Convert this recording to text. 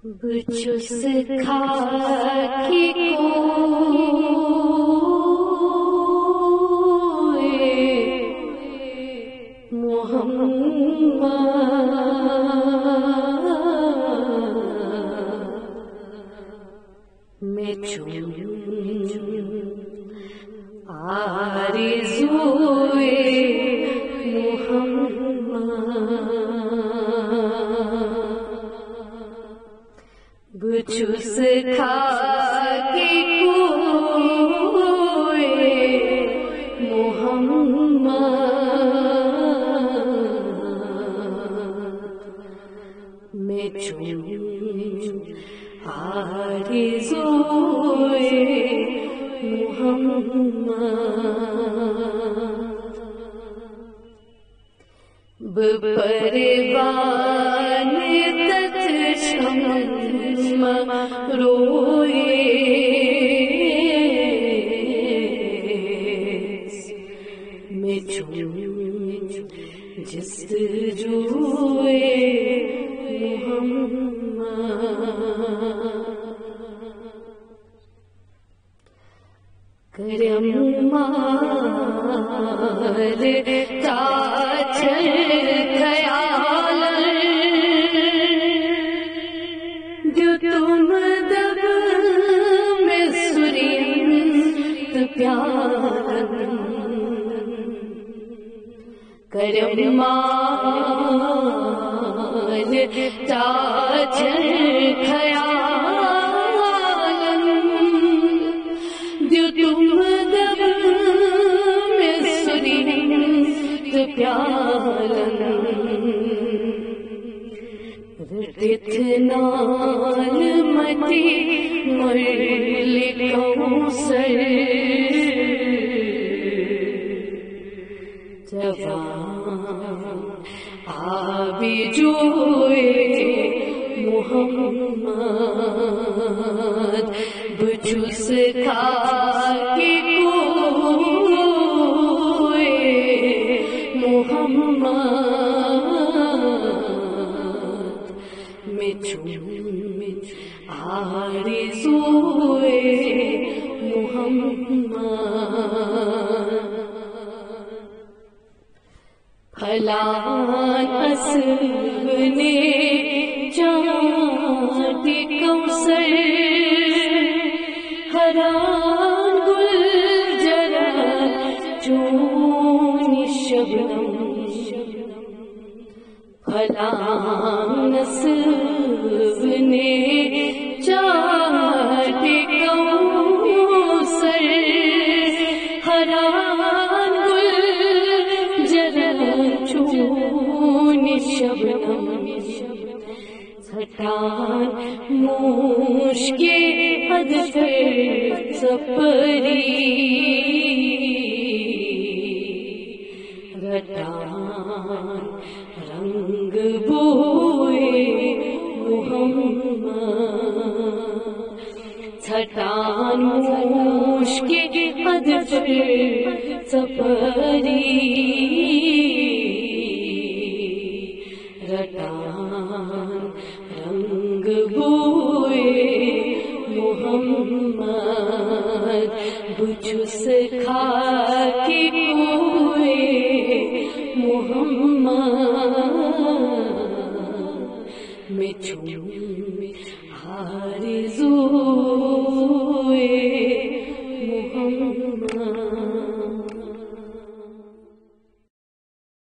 بچس خاکی کوئے محمد میں چون آرزوئے محمد بچس خاکی کوئے محمد میں چون آرزوئے محمد بپروان تت شمع روئے میں چون جستجوئے محمد کرم مال تاجر خیال جو تم دب میں سرینت پیار کرم مال تاجر خیال جو تم دب میں سرینت پیار اتنال مٹی مرل کوثر جوان آبی جوئے محمد بچس خاکی کوئے محمد میں چون آرزوئے محمد پھلان اسب نے چاٹی کوثر حران گل جرا چون شبنم پھلان اسب نے چاٹی کوثر حران گل جرا چون شبنم چھٹان موش کے ادفر سپری رٹان رنگ بوئے محمد چھٹان موش کے ادفر سپری رٹان رنگ بوئے محمد بچس خاکی کوئے محمد میں چون آرزو